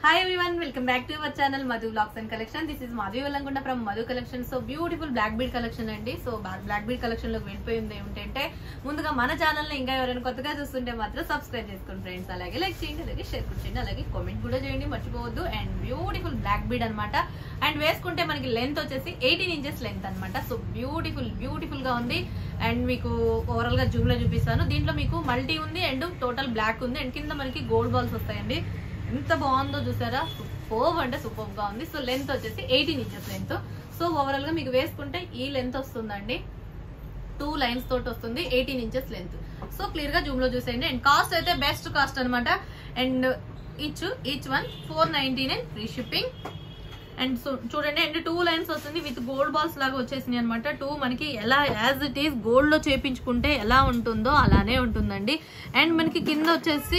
Hi everyone, welcome back to our channel Madhu Vlogs and Collection. This is Madhu Velangunda from Madhu Collection. So beautiful black bead collection andi. So black bead collection loki vellipoyindi entante munduga mana channel ni inga evarayina kottaga chustunte matram subscribe cheskondi friends. Alage like cheyandi, alage share cheyandi, alage comment kuda cheyandi marchipovoddu. And beautiful black bead anamata. And veskunte manaki length vachesi 18 inches length anamata. So beautiful ga undi. And meeku overall ga zoom lo chupistanu. Deentlo meeku multi undi and total black undi and kinda manaki gold balls vastayandi. ఎంత బాగుందో చూసారా, super అంటే super గా ఉంది. So length వచ్చేసి 18 inches length. So overall గా మీకు వేసుకుంటే ఈ లెంత్ వస్తుందండి, 2 లైన్స్ తోటి వస్తుంది, 18 ఇంచెస్ లెంత్. సో క్లియర్ గా జూమ్ లో చూసేయండి. అండ్ కాస్ట్ అయితే బెస్ట్ కాస్ట్ అనమాట. And each one 499 free shipping. And so చూడండి, అండ్ 2 లైన్స్ వస్తుంది విత్ గోల్డ్ బాల్స్ లాగా వచ్చేసినాయి అనమాట. 2 మనకి ఎలా యాజ్ ఇట్ ఈస్ గోల్డ్ లో చేపించుకుంటే ఎలా ఉంటుందో అలానే ఉంటుందండి. అండ్ మనకి కింద వచ్చేసి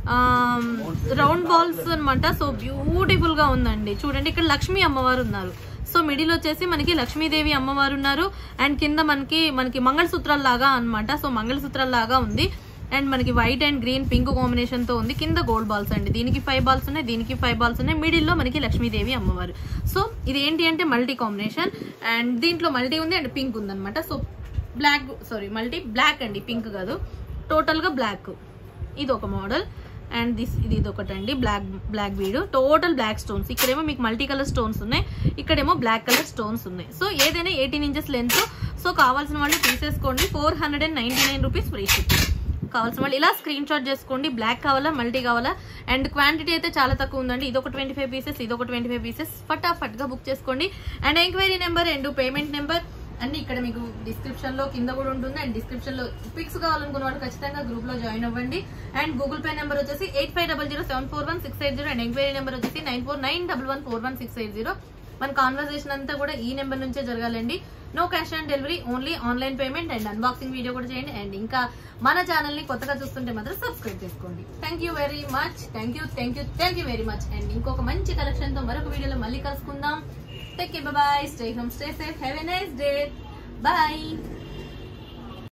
రౌండ్ బాల్స్ అనమాట. సో బ్యూటిఫుల్ గా ఉందండి. చూడండి, ఇక్కడ లక్ష్మీ అమ్మవారు ఉన్నారు. సో మిడిల్ వచ్చేసి మనకి లక్ష్మీదేవి అమ్మవారు ఉన్నారు. అండ్ కింద మనకి మంగళసూత్రాల లాగా అనమాట. సో మంగళసూత్రాల లాగా ఉంది. అండ్ మనకి white and green pink combination తో ఉంది. కింద గోల్డ్ బాల్స్ అండి. దీనికి 5 బాల్స్ ఉన్నాయి, దీనికి 5 బాల్స్ ఉన్నాయి. మిడిల్ లో మనకి లక్ష్మీదేవి అమ్మవారు. సో ఇది ఏంటి అంటే మల్టీ కాంబినేషన్. అండ్ దీంట్లో మల్టీ ఉంది అండ్ పింక్ ఉంది అనమాట. సో మల్టీ బ్లాక్ అండి, పింక్ కాదు, టోటల్ గా బ్లాక్. ఇది ఒక మోడల్. అండ్ ఇది ఒకటండి, black bead, total black stones. ఇక్కడేమో మీకు మల్టీ కలర్ స్టోన్స్ ఉన్నాయి, ఇక్కడేమో బ్లాక్ కలర్ స్టోన్స్ ఉన్నాయి. సో ఏదైనా 18 ఇంచెస్ లెంత్. సో కావాల్సిన వాళ్ళు తీసేసుకోండి. 499 రూపీస్ ఫ్రీ షిప్పింగ్. కావాల్సిన వాళ్ళు ఇలా స్క్రీన్ షాట్ చేసుకోండి. బ్లాక్ కావాలా, మల్టీ కావాలా. అండ్ క్వాంటిటీ అయితే చాలా తక్కువ ఉందండి. ఇది ఒక 25 పీసెస్, ఇది ఒక 25 పీసెస్. ఫటాఫట్ గా బుక్ చేసుకోండి. And enquiry number and payment number అన్ని ఇక్కడ మీకు డిస్క్రిప్షన్ లో కింద కూడా ఉంటుంది. అండ్ డిస్క్రిప్షన్ లో పిక్స్ కావాలనుకున్న వాళ్ళు ఖచ్చితంగా గ్రూప్ లో జాయిన్ అవ్వండి. అండ్ గూగుల్ పే నెంబర్ వచ్చేసి 8500741680. అండ్ ఎంక్వైరీ నెంబర్ వచ్చేసి 9491114680. మన కాన్వర్సేషన్ అంతా కూడా ఈ నెంబర్ నుంచే జరగాలండి. No cash on delivery, only online payment. And unboxing video కూడా చేయండి. అండ్ ఇంకా మన ఛానల్ ని కొత్తగా చూస్తుంటే మాత్రం సబ్స్క్రైబ్ చేసుకోండి. Thank you very much. Thank you very much. And ఇంకొక మంచి కలెక్షన్ తో మరొక వీడియోలో మళ్ళీ కలుసుకుందాం. Take care, bye bye, stay home, stay safe, have a nice day, bye.